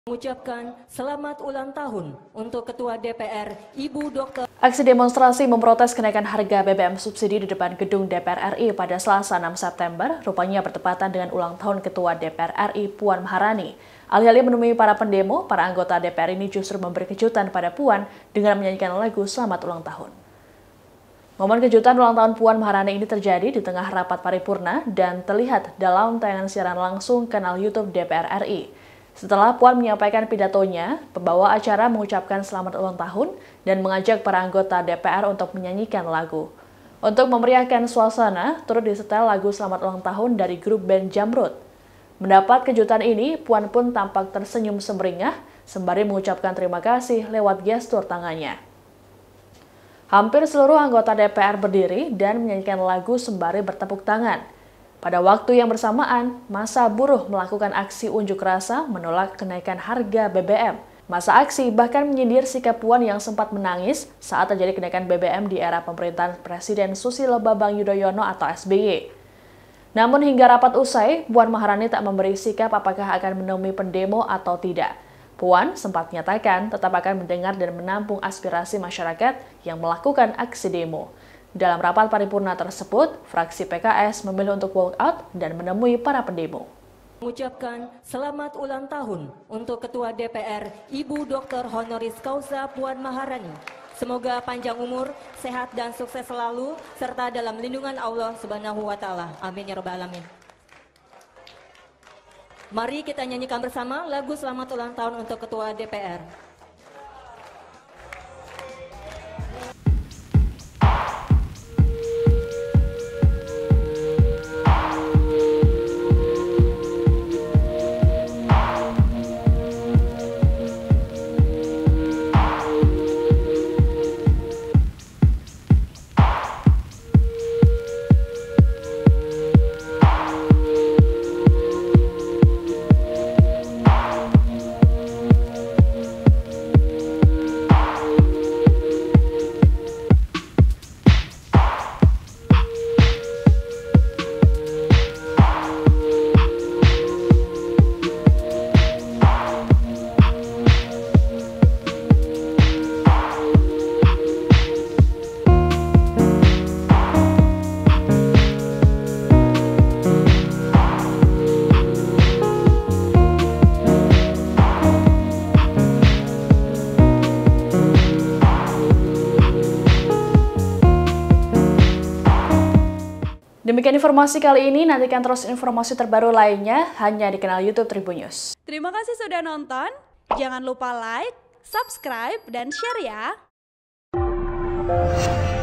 Mengucapkan selamat ulang tahun untuk Ketua DPR, Ibu Dr. Aksi demonstrasi memprotes kenaikan harga BBM subsidi di depan gedung DPR RI pada Selasa 6 September rupanya bertepatan dengan ulang tahun Ketua DPR RI Puan Maharani. Alih-alih menemui para pendemo, para anggota DPR ini justru memberi kejutan pada Puan dengan menyanyikan lagu Selamat Ulang Tahun. Momen kejutan ulang tahun Puan Maharani ini terjadi di tengah rapat paripurna dan terlihat dalam tayangan siaran langsung kanal YouTube DPR RI. Setelah Puan menyampaikan pidatonya, pembawa acara mengucapkan selamat ulang tahun dan mengajak para anggota DPR untuk menyanyikan lagu. Untuk memeriahkan suasana, turut disetel lagu selamat ulang tahun dari grup band Jamrud. Mendapat kejutan ini, Puan pun tampak tersenyum semeringah sembari mengucapkan terima kasih lewat gestur tangannya. Hampir seluruh anggota DPR berdiri dan menyanyikan lagu sembari bertepuk tangan. Pada waktu yang bersamaan, massa buruh melakukan aksi unjuk rasa menolak kenaikan harga BBM. Massa aksi bahkan menyindir sikap Puan yang sempat menangis saat terjadi kenaikan BBM di era pemerintahan Presiden Susilo Bambang Yudhoyono atau SBY. Namun hingga rapat usai, Puan Maharani tak memberi sikap apakah akan menemui pendemo atau tidak. Puan sempat menyatakan tetap akan mendengar dan menampung aspirasi masyarakat yang melakukan aksi demo. Dalam rapat paripurna tersebut, fraksi PKS memilih untuk walk out dan menemui para pendemo. Mengucapkan selamat ulang tahun untuk Ketua DPR, Ibu Dr. Honoris Causa Puan Maharani. Semoga panjang umur, sehat dan sukses selalu, serta dalam lindungan Allah Subhanahu wa Ta'ala. Amin ya Rabbal Alamin. Mari kita nyanyikan bersama lagu selamat ulang tahun untuk Ketua DPR. Demikian informasi kali ini, nantikan terus informasi terbaru lainnya hanya di kanal YouTube Tribun News. Terima kasih sudah nonton, jangan lupa like, subscribe, dan share ya!